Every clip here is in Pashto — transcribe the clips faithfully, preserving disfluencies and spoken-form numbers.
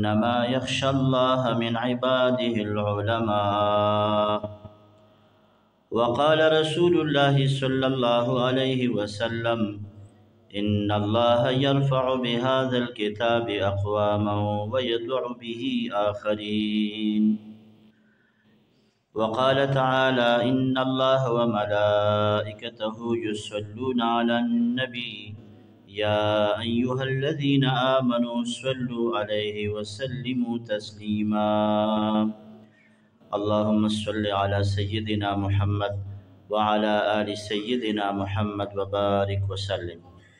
إنما يخشى الله من عباده العلماء. وقال رسول الله صلى الله عليه وسلم إن الله يرفع بهذا الكتاب أقواما ويضع به آخرين. وقال تعالى إن الله وملائكته يصلون على النبي يا أيها الذين آمنوا صلوا عليه وسلموا تسليما. اللهم صل على سيدنا محمد وعلى آل سيدنا محمد وبارك وسلم.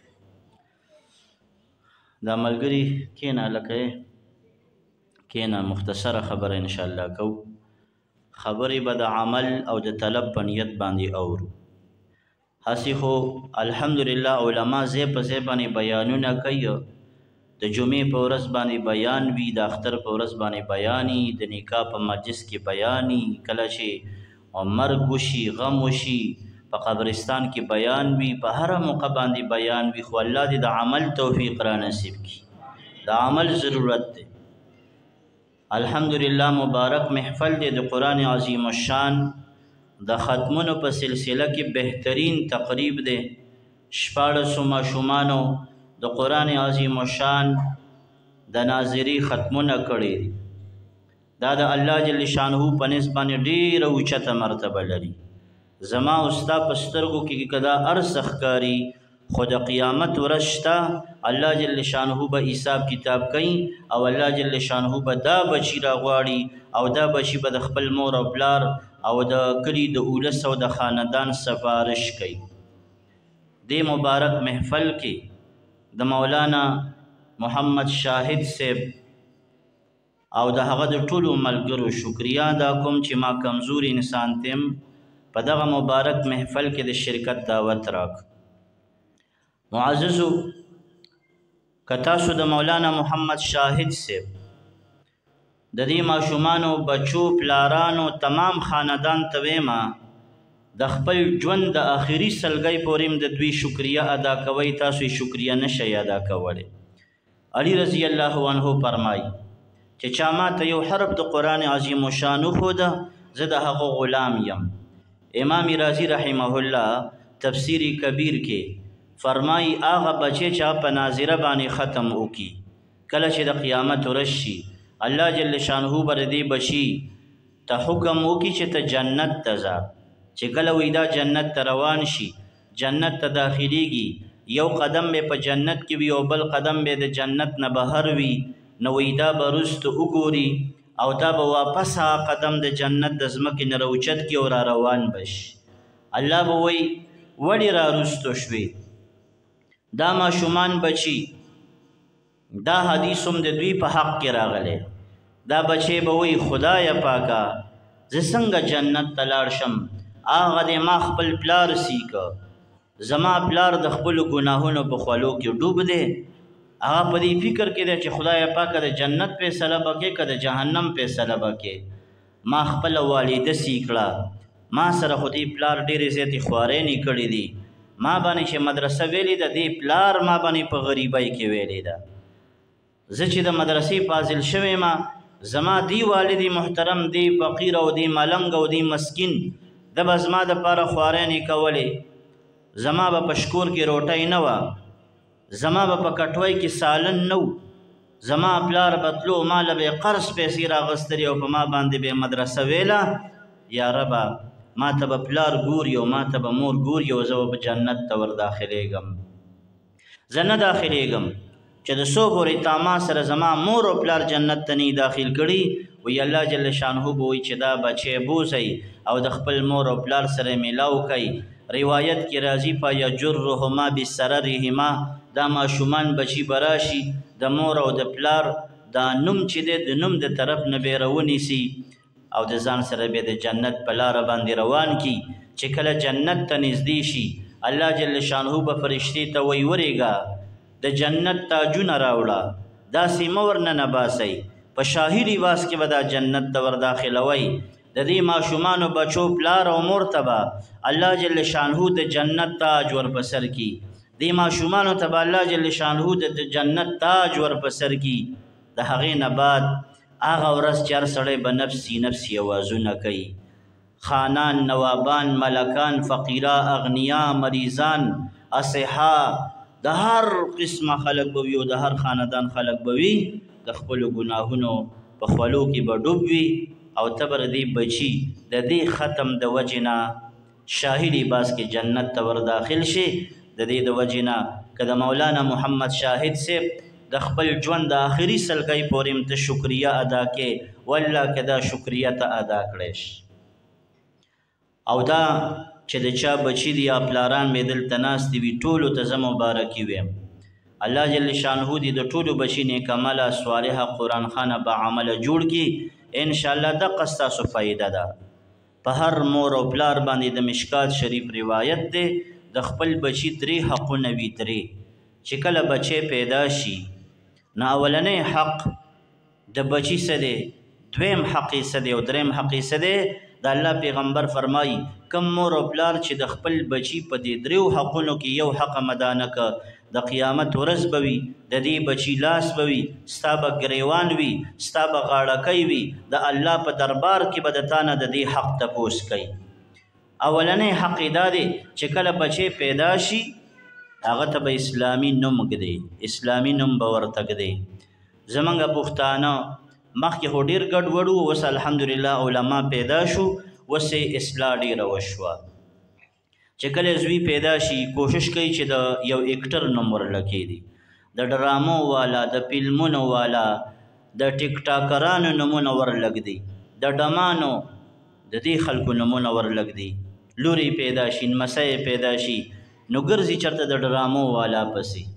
دا ملګری کینا لکه کینا مختصره خبره ان شاء الله کو. خبرې به د عمل او د طلب په نیت باندې اورو. هسې خو الحمدلله علما ځای په ځای باندې بیانونه کوي. د جمعې په ورځ باندې بیان وي، د اختر په ورځ باندې بیاني، د نکاح په مجلس کې بیاني، کله چې مرګ وشي غم وشي په قبرستان کې بیان وي، په هره موقع باندې بیان وي. خو الله دې د عمل توفیق را نصیب کړي. د عمل ضرورت دی. الحمدلله مبارک محفل دی د قرآن عظیم الشان د ختمونو په سلسله کې بهترین تقریب دی. شپاړسو ماشومانو د قرآن عظیم الشان د ناظري ختمونه کړي دي. دا د الله جل شانه په نسبت باندې ډېره اوچته مرتبه لري. زما او ستا په سترګو کې که دا ارڅ ښکاري، خو د قیامت ورځ شته. الله جل شانه به حساب کتاب کوي او الله جل شانه به دا بچي راغواړي او دا بچي به د خپل مور او پلار او د کلي د اولس او د خاندان سفارش کوي. دې مبارک محفل کې د مولانا محمد شاهد صاحب او د هغه د ټولو ملګرو شکریا ادا کوم چې ما کمزور انسان تیم په دغه مبارک محفل کې د شرکت دعوت راک. معززو که تاسو د مولانا محمد شاهد صاحب د دې ماشومانو بچو پلارانو تمام خاندان ته ویما د خپل ژوند د آخري سلګۍ پورې د دوی شکریا ادا کوئ، تاسو یې شکریا نشئ ادا کولی. علي رضی الله عنه فرمایي چې چا ماته یو حرف د قرآن عظیم الشان وښوده زه د هغه غلام یم. امام رازی رحمه الله تفسیر کبیر کې فرمایي هغه بچی چې په ناظره باندې ختم وکي، کله چې د قیامت ورځ شي الله جل شانه به د دې بچي ته حکم وکي چې ته جنت ته ځه. چې کله وی دا جنت ته روان شي، جنت ته داخلیږي، یو قدم به په جنت کې وي او بل قدم به د جنت نه بهر وي، نو وی دا به وروسته وګوري او دا به واپس هغه قدم د جنت د ځمکې نه راوچت کړي او را روان به شي. الله به وی ولې را وروسته شوې؟ دا ماشومان بچي دا حدیث هم د دوی په حق کې راغلی. دا بچی به وی خدای پاکه زه څنګه جنت ته لاړ شم؟ هغه دې ما خپل پلار سیکه، زما پلار د خپلو ګناهونو په خولو کې ډوب دی. هغه په دې فکر کې دی چې خدای پاکه د جنت فیصله به کې که د جهنم فیصله به کې. ما خپله والده سی کړه، ما سره خو دې پلار ډېرې زیاتې خوارۍ نه کړې دي. ما باندې چې مدرسه ویلې ده، دې پلار ما باندې په غریبۍ کې ویلې ده. زه چې د مدرسې فاضل شوی ما، زما دی والدی محترم دی فقیر او دی ملنګ او دی مسکین د به زما دپاره خوارۍ نه کولې. زما به په شکور کې روټۍ نه وه، زما به په کټوۍ کې سالن نه و. زما پلار به تلو، ما له به قرض پیسې راغستلې او په ما باندې به مدرسه ویله. یا ربه ما ته به پلار ګوري او ما ته به مور ګوري او زه به جنت ته ور داخلیږم. زه نه داخلیږم چې د څو پورې تا ما سره زما مور او پلار جنت ته نه داخل کړي. وی الله جل شانه به وایي چې دا بچی بوسئ او د خپل مور او پلار سره میلاو کوي. روایت کې راځي فیجرهما بسررهما، دا ماشومان بچي براشي د مور او د پلار دا نوم چې دی د نوم د طرف نه به راونیسي او د ځان سره به د جنت په لاره باندې روان کی. چې کله جنت ته نږدې شي الله جل شانه به فرشتې ته وی ورېږه د جنت تاجونه راوړه، داسې مه ورننه باسئ، په شاهي لباس کې به دا جنت ته ور داخلوئ. د دې ماشومانو بچو پلار او مور ته به الله جل شانه د جنت تاج ور په سر کی. دې ماشومانو ته به الله جل شانه د جنت تاج ور په سر کی. د هغې نه بعد هغه ورځ چې هر سړی به نفسي نفسي اوازونه کوي. خانان، نوابان، ملکان، فقیرا، اغنیا، مریضان، اصحا، د هر قسمه خلک به وي او د هر خاندان خلک به وي د خپلو ګناهونو په خولو کې به ډوب وي او تبر دې بچي د دې ختم د وجې نه شاهي لباس کې جنت ته ور داخل شي. د دې د وجې نه که د مولانا محمد شاهد صاحب د خپل ژوند د آخري سلګۍ پورې هم ته شکریه ادا کې والله که دا شکریه ته ادا کړی شي. او دا چې د چا بچي دي یا پلاران مې دلته ناست وي ټولو ته زه مبارکي ویم. الله جل شانه دې د ټولو بچي نیک عمله صالحه قرآن خانه با عمله جوړ کړي. انشاءالله دقه ستاسو فایده ده. په هر مور او پلار باندې د مشکات شریف روایت دی د خپل بچي درې حقونه وي. درې چې کله بچی پیدا شي نو اولنی حق د بچي څه دی، دویم حق یې څه دی او دریم حق یې څه دی. د الله پیغمبر فرمایي کم مور او پلار چې د خپل بچي په دې دریو حقونو کې یو حق مدا نه که د قیامت ورځ به وي د دې بچي لاس به وي، ستا به ګریوان وي، ستا به غاړکی وي، د الله په دربار کې به د تا نه د دې حق تپوس کوي. اولنی حق یې دا دی چې کله بچی پیدا شي هغه ته به اسلامي نوم ږدي، اسلامي نوم به ورته ږدي. زمونږ پښتانه مخکې خو ډېر ګډوډ وو، اوس الحمدلله علما پیدا شو، اوس یې اصلاح ډېره وشوه. چې کله زوی پیدا شي کوشش کوي چې د یو اکټر نوم ورله کېږدي، د ډرامو والا، د فلمونو والا، د ټیک ټاکرانو نومونه ورله ږدي، د ډمانو د دې خلکو نومونه ورله ږدي. لوري پیدا شي، نمسی پیدا شي نو ګرځي چېرته د ډرامو والا پسې.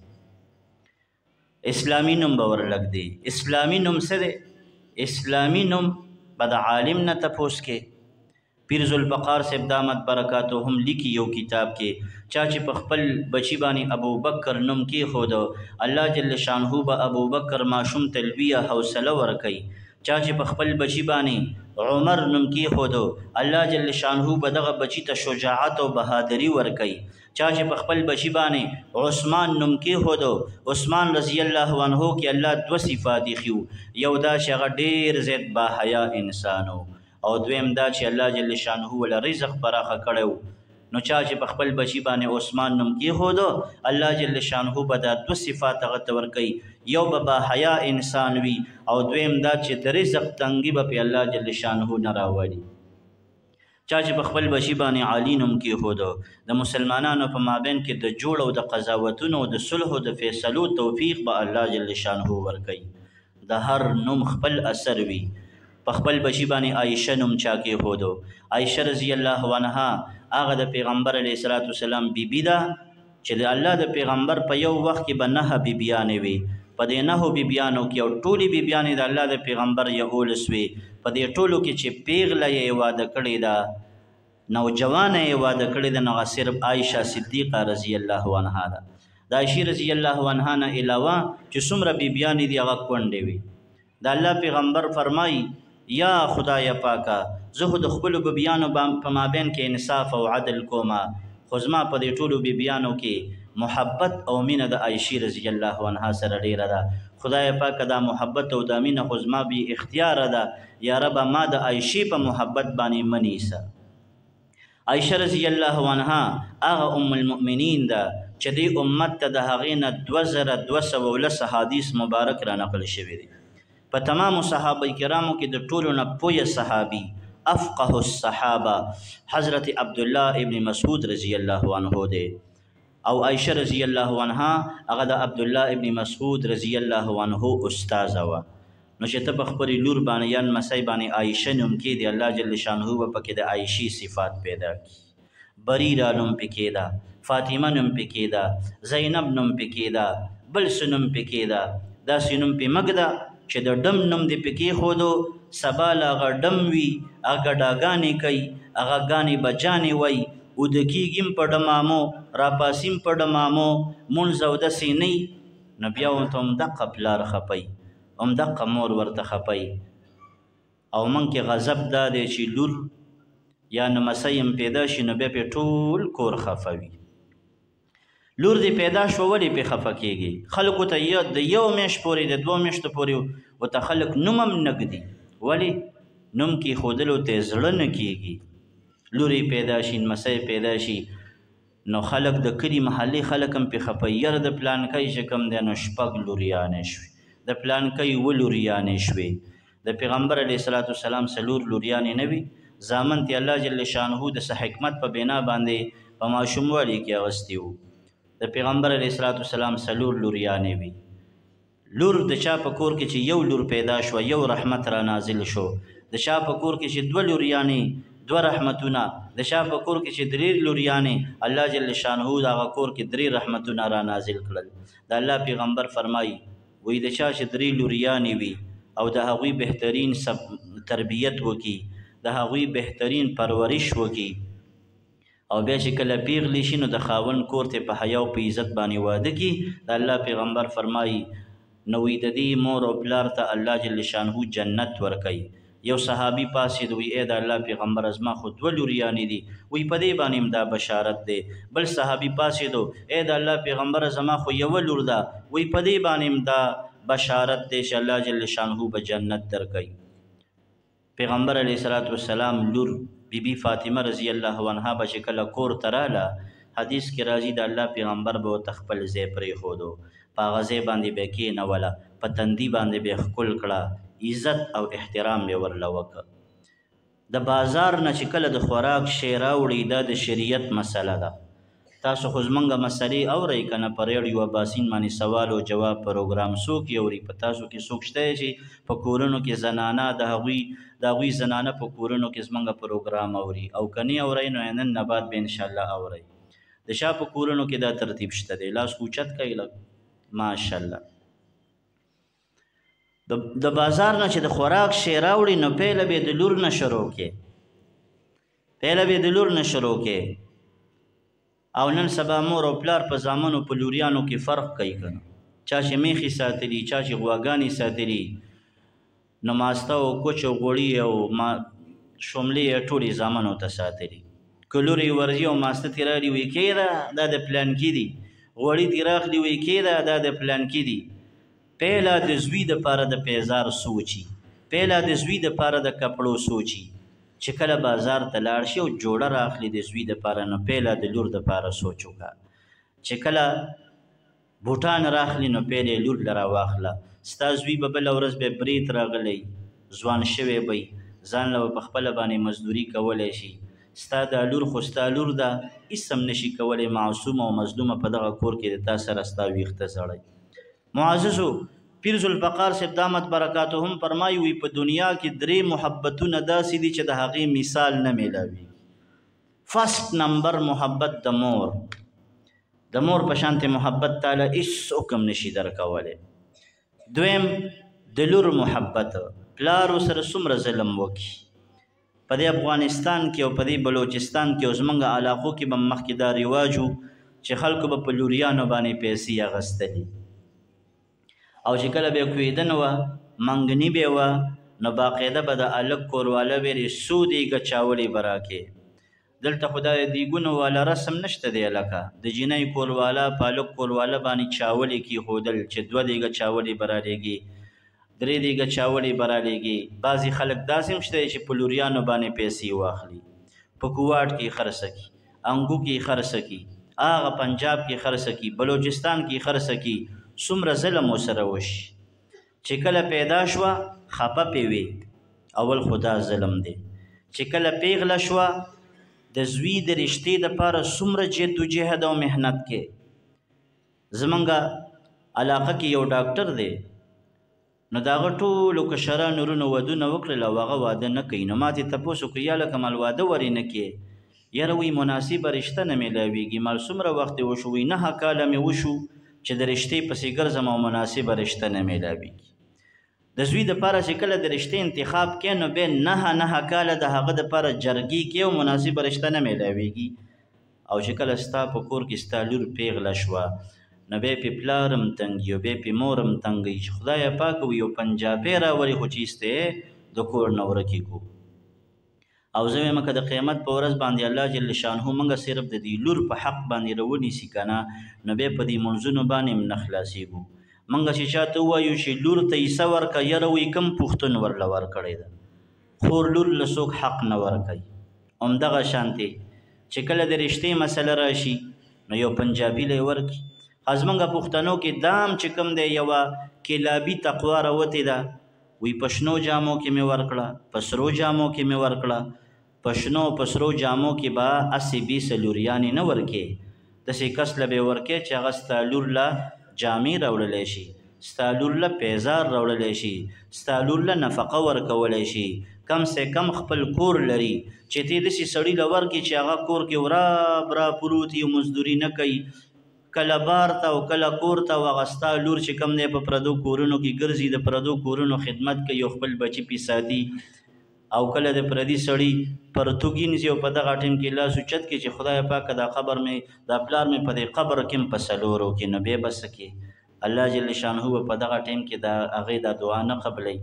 اسلامي نوم به ورله ږدي. اسلامي نوم څه دی؟ اسلامی نوم به د عالم نه تپوس کې. پیر ذوالفقار صاحب دامت برکاتو هم لیکي یو کتاب کې چا چې په خپل بچی باندې ابوبکر نوم کېښود الله جل شانهو به ابوبکر ماشوم ته لویه حوصله ورکوي. چا چې په خپل بچی باندې عمر نوم کېښود الله جل شانهو به دغه بچی ته شجاعت او بهادري ورکوي. چا چې په خپل بچی باندې عثمان نوم کېښود عثمان رضی الله عنه کې الله دوه صفات ایښي، یو دا چې هغه ډېر زیات باحیا انسان و او دویم دا چې الله جل شانه وله رزق پراخه کړی و. نو چا چې په خپل بچی باندې عثمان نوم کېښود الله جل شانه به دا دوه صفات هغه ته ورکوي، یو به باحیا انسان وي او دویم دا چې د رزق تنګي به پې الله جل شانه نه راوړي. چا چې په خپل بچی باندې عالي نوم کېښود د مسلمانانو په مابین کې د جوړ او د قضاوتونو د صلح او د فیصلو توفیق به الله جل شانه ورکوي. د هر نوم خپل اثر وي. په خپل بچی باندې عایشه نوم چا کېښود عایشه رضی الله عنها هغه د پیغمبر علیه الصلاة والسلام بیبي ده چې د الله د پیغمبر په یو وخت کې به نهه بیبیانې وي. په دې نهو بیبیانو کې او ټولې بیبیانې د الله د پیغمبر یولس وي. په دې ټولو کې چې پیغله یې واده کړې ده نوجوانه یې واده کړې ده نو هغه صرف عایشه صدیقه رضی الله عنها ده. د عایشې رضی الله عنها نه علاوه چې څومره بیبیانې دي هغه کونډې وي. د الله پیغمبر فرمایي یا خدای پاکه زه خو د خپلو بیبیانو په مابین کې انصاف او عدل کومه، خو زما په دې ټولو بیبیانو کې محبت او مینه د عایشې رضی الله عنها سره ډیره ده. خدای پاکه دا محبت او دا مینه خو زما بی اختیاره ده، یا ربه ما د عایشې په محبت باندې منیسه. عایشه رضی الله عنها هغه ام المؤمنین ده چې دې امت ته د هغې نه دوه زره دوه سوه ولس حدیث مبارک را نقل شوی دی. په تمامو صحابه کرامو کې د ټولو نه پویه صحابي افقه الصحابه حضرت عبدالله ابن مسعود رضی الله عنه دی او عایشه رضی الله عنها هغه د عبدالله ابن مسعود رضی الله عنه استاذه وه. نو چې ته په خپلې لور باندې یا نمسی باندې عایشه نوم کېږدي الله جل شانهو به پکې د عایشې صفات پیدا کړي. بریره نوم پکې ده، فاطمه نوم پکې ده، زینب نوم پکې ده، بل څه نوم پکې ده، داسې نوم پې مږ ده چې د ډم نوم دې پې کېښودو سبا له هغه ډم وي، هغه ډاګانې کوي، هغه ګانې بجانې وایي، اوده کېږي په ډمامو راپاسیم په ډمامو مونځ اودسې نه وي. نو بیا ورته همدقه پلار خپی، همدقه مور ورته خپی. او موږ کې غضب دا دی چې لور یا نمسی هم پیدا شي نو بیا پې ټول کور خفه وي. لور دې پیدا شوه ولې پې خفه کېږي؟ خلکو ته د یو میاشت پورې د دوه میاشتو پورې ورته خلک نوم هم نه ږدي. ولې؟ نوم کېښودلو ته یې زړه نه کېږي. لور یې پیدا شي، نمسی پیدا شي، نو خلک د کلي محلي خلک هم پې خفه وي، یاره د پلانکی چې کوم دی نو شپږ لوریانې شوې، د پلانکی اووه لوریانې شوې. د پیغمبر علیه الصلاة والسلام څلور لوریانې نه وي، زامن ته الله جل شانه د څه حکمت په بنا باندې په ماشوموالي کې اغوستي وو. د پیغمبر علیه الصلاة والسلام څلور لوریانې وي. لور د چا په کور کې چې یو لور پیدا شوه یو رحمت را نازل شو، د چا په کور کې چې دوه لوریانې دوه رحمتونه، د چا په کور کې چې درې لوریانې الله جل شانه د هغه کور کې درې رحمتونه را نازل کړل. د الله پیغمبر فرمایي وایي د چا چې درې لوریانې وي او د هغوی بهترین تربیت وکړي، د هغوی بهترین پرورش وکړي، او بیا چې کله پیغلی شي نو د خاوند کور ته په حیا او په عزت باندې واده کړي، د الله پیغمبر فرمایي نو وی د دې مور او پلار ته الله جل شانه جنت ورکوي. یو صحابي پاسېد وی ای د الله پیغمبر زما خو دوه لوریانې دي، وی په دې باندې هم دا بشارت دی. بل صحابي پاسېدو ای د الله پیغمبر زما خو یوه لور ده، وی په دې باندې هم دا بشارت دی چې الله جل شانه به جنت درکوي. پیغمبر علیه الصلاة والسلام لور بی بی فاطمه رضی الله عنها به چې کله کور ته راله، حدیث کې راځي د الله پیغمبر به ورته خپل ځای پرېښودو، په هغه ځای باندې به یې کېنوله، په تندي باندې به یې ښکل کړه، عزت او احترام به یې ورله وکړه. د بازار نه چې کله د خوراک شی راوړي دا د شریعت مسله ده. تاسو خو زمونږ مسلې اورئ که نه، په ریډیو اباسین باندې سوال او جواب پروګرام څوک یې اوري؟ په تاسو کې څوک شته چې په کورونو کې زنانه د هغوی د هغوی زنانه په کورونو کې زمونږ پروګرام اوري؟ او که نه اورئ نو نن نه بعد به انشاءالله اورئ. د شا په کورونو کې دا ترتیب شته دی، لاس اوچت کوئ لږ ماشاءالله. د بازار نه چې د خوراک شی راوړي نو پیله به د لور نه شروع کې پیله به د لور نه شروع کې. او نن سبا مور او پلار په زامنو په لوریانو کې فرق کوي که نه، چا چې میخي ساتلي، چا چې غواګانې ساتلي، نو ماسته او کوچ او غوړي او ما شوملې یې ټولې زامنو ته ساتلي. که لور یې ورځي او ماسته ترې راغلي وایي کېده دا د پلانکي دي، غوړي ترې راغلي وایي کېده دا د پلانکي دي. پیله د زوی دپاره د پیزار سوچي، پیله د زوی دپاره د کپړو سوچي. چې کله بازار ته لاړ شي او جوړه راخلي د زوی دپاره نو پیله د لور دپاره سوچ وکړه. چې کله بوټان راخلي نو پیله یې لور له راواخله. ستا زوی به بله ورځ به برید راغلی، ځوان شوی به ځان له په خپله باندې مزدوري کولی شي. ستا دا لور خو ستا لور ده، هېڅ هم نشي کولی معصومه او مظلومه په دغه کور کې د تا سره ستا ویښته زړی. معززو پیر ذوالفقار صاحب دامت برکاتهم فرمایي وي په دنیا کې درې محبتونه داسې دي چې د هغې مثال نه میلاوي. فرست نمبر محبت د مور، د مور په شانتې محبت تعالی هېڅ حکم نشي درکولی. دویم د لور محبت، پلار ورسره څومره ظلم وکړي. په دې افغانستان کې او په دې بلوچستان کې او زموږ علاقو کې به مخکې دا رواج و چې خلکو به په لوریانو باندې پیسې اخیستلي، او چې کله به کویدنه وه منګني به وه نو باقاعده به د هلک کورواله ویلې څو دیګه چاولې به راکې. دلته خو دا د دیګونو والا رسم نشته دی لکه د جینۍ کورواله په هلک کورواله باندې چاولې کېښودل چې دوه دیګه چاولې به رالیږي، درې دیګه چاولې به رالیږي. بعضې خلک داسې هم شته چې په لوریانو باندې پیسې واخلي، په کوواټ کې یې خرڅه کړي، انګو کې یې خرڅه کړي، هغه پنجاب کې خرڅه کړي، بلوچستان کې خرڅه کړي. څومره ظلم ورسره وشي چې کله پیدا شوه خفه پې وي، اول خو دا ظلم دی. چې کله پیغله شوه د زوی د رشتې دپاره څومره جد و جهد او محنت کې. زمونږ علاقه کې یو ډاکټر دی، نو د هغه ټولو کشرانو ورونو ودونه وکړل او هغه واده نه کوي. نو ما ترې تپوس وکړو یاله که مال واده ورې نه کې؟ یاره وایي مناسبه رشته نه میلاویږي. مال څومره وخت یې وشو؟ وایي نهه کاله مې وشو چې د رشتې پسې ګرځم او مناسبه رشته نه میلاویږي. د زوی دپاره چې کله د رشتې انتخاب کې نو بیا نهه نهه کاله د هغه دپاره جرګې کې او مناسبه رشته نه میلاویږي. او چې کله ستا په کور کې ستا لور پیغله شوه نو بیا پې پلار هم تنګي او بیا پې مور هم تنګوي چې خدایه پاکه وي یو پنجابی راولي خو چې ایسته د کور نه ورکې کړو. او زه وایم که د قیامت په ورځ باندې الله جل شانه موږ صرف د دې لور په حق باندې راونیسي که نه نو بیا په دې منځونو باندې هم نه خلاصېږو. منګه چې چاته ووایو چې لور ته حصه ورکه یاره وایي کوم پښتون ورله ورکړی ده خور لور له څوک حق نه ورکوي همدغه شانتې چې کله د رشتې مسله راشي نو یو پنجابي له یې ورکړي خو زمونږ پښتنو کې دام چې کوم دی یوه کلابي تقوا راوتې ده وی په شنو جامو کې مې ورکړه په سرو جامو کې مې ورکړه په شنو په سرو جامو کې به هسې بیسه لوریانې نه ورکې داسې کس له به یې ورکې چې هغه ستا لور له جامې راوړلی شي ستا لور له پیزار راوړلی شي ستا لور له نفقه ورکولی شي کم سے کم خپل کور لري چې ته داسې سړي له ورکې چې هغه کور کې ورا برا پروت وي مزدوري نه کوي کله بار ته او کله کور ته او هغه ستا لور چې کوم دی په پردو کورونو کې ګرځي د پردو کورونو خدمت کوي او خپل بچي پې ساتي او کله د پردي سړي پرتوګي نیسي او په دغه ټیم کې لاس اوچت کړي چې خدای پاکه دا قبر مې دا پلار مې په دې قبر کې هم په څلورو کې نو بیا به څه کې الله جل شانه به په دغه ټیم کې دا هغې دا دعا نه قبلوي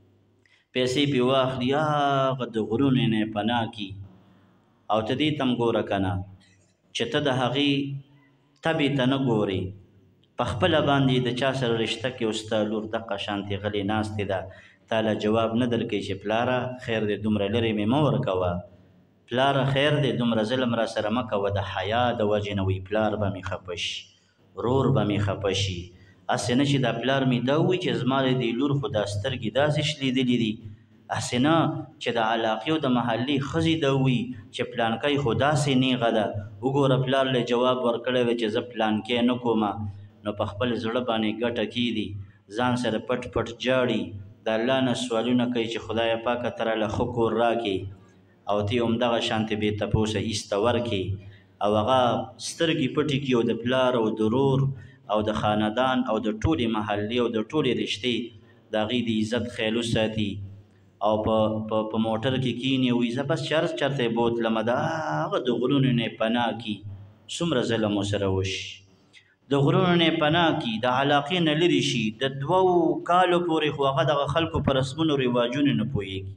پیسې پې واخلي هغه د غرونو نه پناه کي او ته دې ته هم ګوره که نه چې ته د هغې تبې ته نه ګورې په خپله باندې د چا سره رشته کې او ستا لور دقه شانتې غلې ناستې ده تاله جواب نه درکوي چې پلاره خیر دې دومره لرې مې مه ورکوه پلاره خیر دې دومره ظلم را سره مه کوه د حیا د وجې نه وي پلار به مې خفه شي رور به مې خفه شي هسې نه چې دا پلار مې دا ووایي چې زما د دې لور خو دا سترګې داسې شلیدلي دي هسې نه چې د علاقې او د محلې ښځې دا ووایي چې پلانکی خو داسې نیغه ده وګوره پلار له جواب ورکړی دی چې زه پلانکی نه کومه نو په خپل زړه باندې ګټه کېدي ځان سره پټ پټ جاړي د الله نه سوالونه کوي چې خدای پاکه ته راله ښه کور راکړي او ته یې همدغه شانتې بې تپوسه ایسته ورکړي او هغه سترګې پټې کړي او د پلار او د رور او د خاندان او د ټولې محلې او د ټولې رشتې د هغې د عزت خیال وساتي او په په موټر کې کینی وي زه بس چرس چرته بوتلمه د هغه د غرونو نه پناه کي څومره ظلم ورسره وشي د غرونو نه پناه کي د علاقې نه لرې شي د دوو کالو پورې خو هغه دغه خلکو په رسمونو رواجونو نه پوهېږي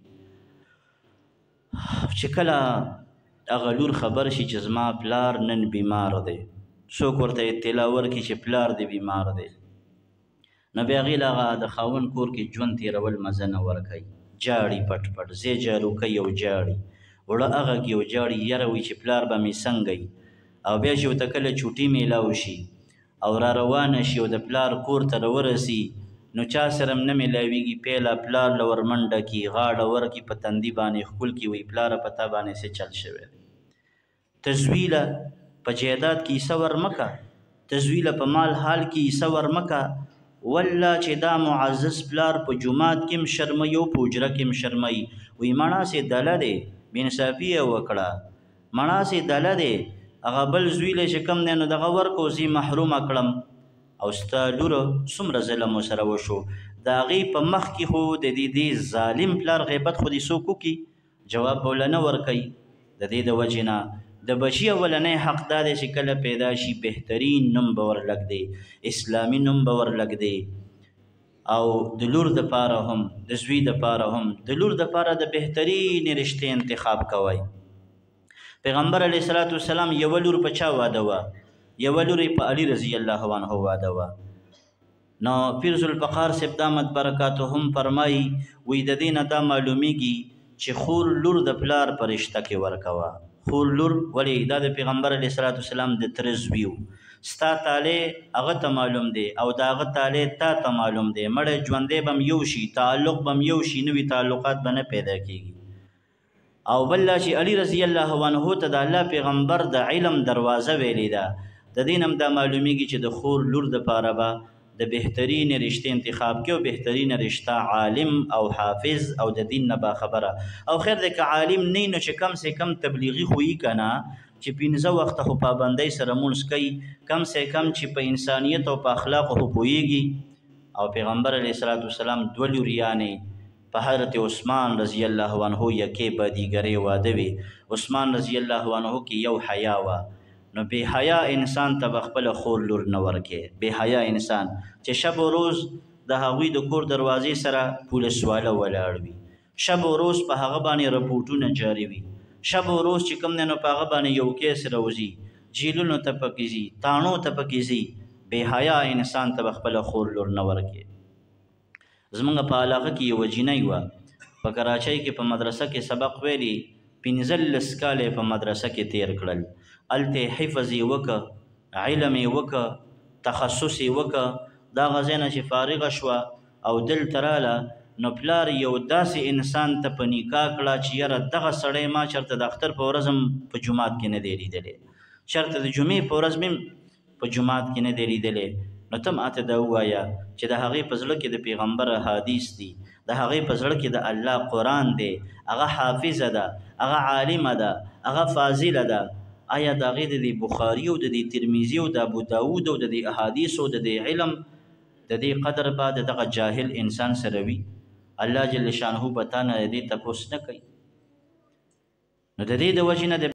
چې کله هغه لور خبر شي چې زما پلار نن بیمار دی څوک ورته اطلاع ورکړي چې پلار دی بیمار دی نو بیا هغې له هغه د خاوند کور کې ژوند تېرول مزه نه ورکوي جاړي پټ پټ زی جارو کوي او جاړي وړه هغه کې او جاړي یاره وایي چې پلار به مې څنګه او بیا چې ورته کله چوټي میلاو شي او را روانه شي او د پلار کور ته راورسي نو چا سره هم نه میلاویږي پیله پلار له ورمنډه کي غاړه ورکي په تندي باندې ښکل کي وایي پلاره په تا باندې څه چل شوی تزویله په جیداد کې حصه ورمکه تزویله په مال حال کې حصه ورمکه والله چې دا معزز پلار په جومات کې هم شرموي او په حجره کې هم شرموي وایي مڼه سې دله دی بېانصافي یې وکړه مڼه سې دله دی هغه بل زوی له چې کوم دی نو دغه ورکو زه محرومه کړم او ستا لوره څومره ظلم ورسره وشو د هغې په مخ کې خو د دې دې ظالم پلار غیبت خو دې څوک وکړي جواب به له نه ورکوي د دې د وجې نه د بچي اولنی حق دا دی چې کله پیدا شي بهترین نوم به ورلږدي اسلامي نوم به ورلږدي او د لور دپاره هم د زوی دپاره هم د لور دپاره د بهترین رشتې انتخاب کوئ پیغمبر علیه الصلاة والسلام یوه لور په چا واده وه یوه لور یې په علي رضی الله عنه واده وه نو پیر ذوالفقار صاحب دامت برکاتو هم فرمایي وی د دې نه دا معلومیږي چې خور لور د پلار په رشته کې ورکوه خور لور ولې دا د پیغمبر علیه الصلاة والسلام د تره زوی و ستا تالی هغه ته معلوم دی او د هغه تالی تا ته معلوم دی مړی ژوندی به م یو شي تعلق به م یو شي نوي تعلقات به نه پیدا کېږي او بل لا چې علي رضی الله عنه ته د الله پیغمبر د علم دروازه ویلې ده د دې نه هم دا معلومیږي چې د خور لور دپاره به د بهترین رشته انتخاب کې او بهترین رشته عالم او حافظ او د دین نه باخبره او خیر دی که عالم نه نو چې کم سے کم تبلیغي خو یي که نه چې پنځه وخته خو پابندۍ سره مونځ کوي کم سے کم چې په انسانیت او په اخلاقو خو پوهیږي او پیغمبر علیه الصلاة والسلام دوه لوریانې په حضرت عثمان رضی الله عنه یکې به دیګرې واده وي عثمان رضی الله عنه کې یو حیا وه نو بے حیا انسان ته به خپله خور لور نه ورکې بے حیا انسان چې شب و روز د هغوی د کور دروازې سره پولیس والا ولاړ وي شب و روز په هغه باندې رپورټونه جاري وي شب و روز چې کوم دی نو په هغه باندې یو کیس راوځي جیلونو ته پکې ځي تاڼو ته پکې ځي بې حیا انسان ته به خپله خور لور نه ورکې. زمونږ په علاقه کې یوه جینۍ وه، په کراچۍ کې په مدرسه کې سبق ویلي، پنځلس کاله په مدرسه کې تیر کړل. هلته یې حفظ یې وکړه، علم یې وکړه، تخصص یې وکړه. دغه ځای نه چې فارغه شوه او دلته راله، نو پلار یو داسې انسان ته په نکاح کړه چې یاره دغه سړی ما چېرته د اختر په ورځ هم په جومات کې نه دی لیدلی، چېرته د جمعې په ورځ مې په جومات کې نه دی لیدلی. نو ته ماته دا ووایه چې د هغې په زړه کې د پیغمبر حدیث دی، د هغې په زړه کې د الله قرآن دی، هغه حافظه ده، هغه عالمه ده، هغه فاضله ده، آیا د هغې د دې بخاري او د دې ترمذي او د ابو داود او د دې احادیث او د دې علم د دې قدر به د دغه جاهل انسان سره وي؟ الله جل شانه به تا نه د دې تپوس نه کوي. نو د دې د وجې نه